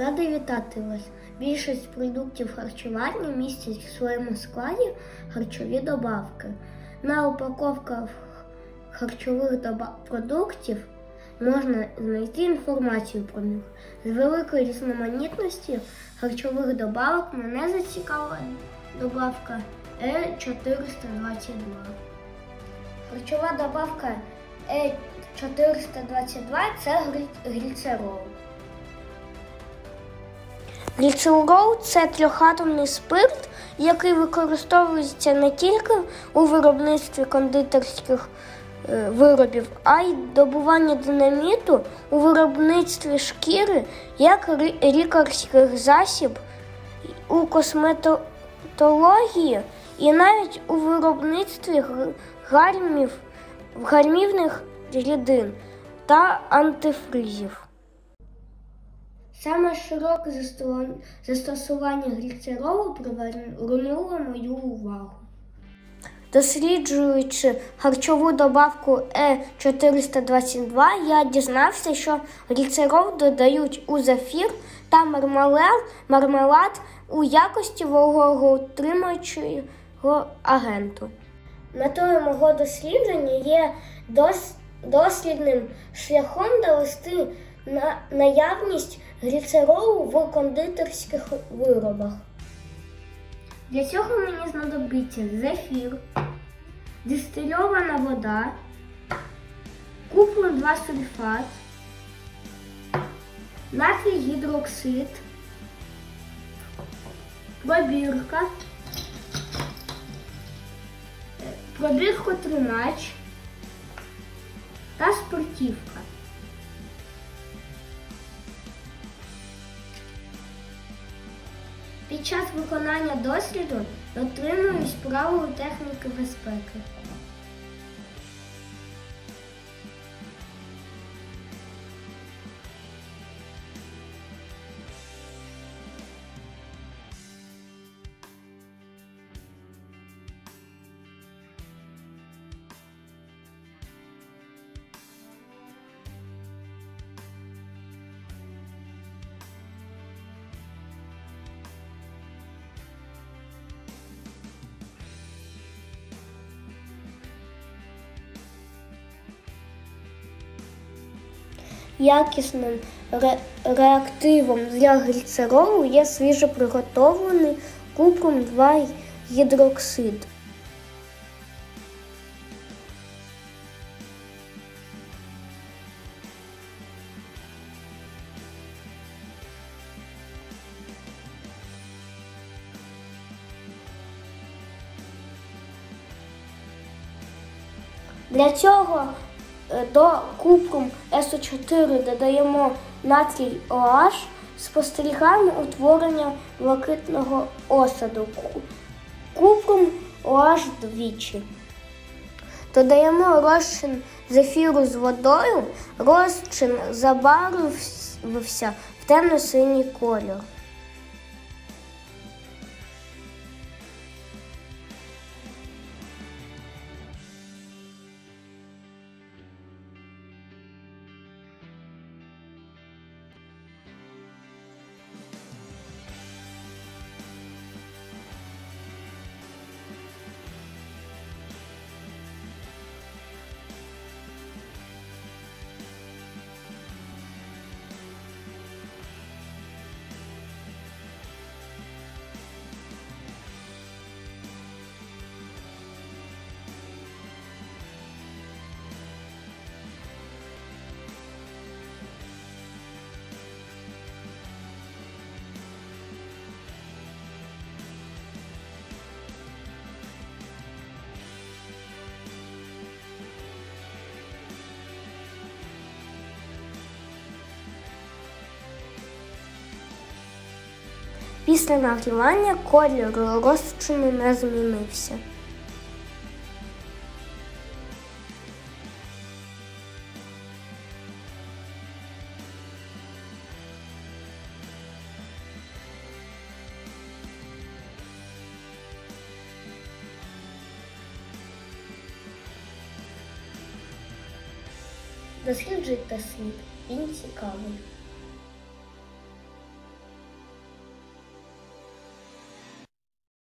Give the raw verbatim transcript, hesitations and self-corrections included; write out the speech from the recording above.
Радий вітати вас! Більшість продуктів харчування містять в своєму складі харчові добавки. На упаковках харчових продуктів можна знайти інформацію про них. З великої різноманітності харчових добавок мене зацікавила добавка Е чотириста двадцять два. Харчова добавка Е чотириста двадцять два – це гліцерол. Гліцерол – це трьохатомний спирт, який використовується не тільки у виробництві кондитерських виробів, а й добування динаміту у виробництві шкіри, як лікарських засіб, у косметології і навіть у виробництві гальмів, гальмівних рідин та антифризів. Саме широке застосування гліцеролу привернуло мою увагу. Досліджуючи харчову добавку Е чотириста двадцять два, я дізнався, що гліцерол додають у зефір та мармелад, мармелад у якості вологоутримуючого агенту. Метою мого дослідження є дос, дослідним шляхом довести на наявність гліцеролу в кондитерських виробах. Для цього мені знадобиться зефір, дистильована вода, куплен два сульфат, натрій гідроксид, пробірка, пробіркотримач та спиртівка. Під час виконання досліду дотримуюсь правил техніки безпеки. Якісним ре реактивом для гліцеролу є свіжоприготовлений купром два гідроксид. Для цього до купрум С О чотири додаємо натрій О Аш, спостерігаємо утворення блакитного осаду. Купрум О Аш двічі. Додаємо розчин зефіру з водою, розчин забарвився в темно-синій колір. Після нагрівання колір розчину не змінився. Досліджуйте світ, він цікавий.